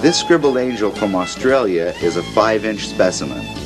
This scribbled angel from Australia is a 5-inch specimen.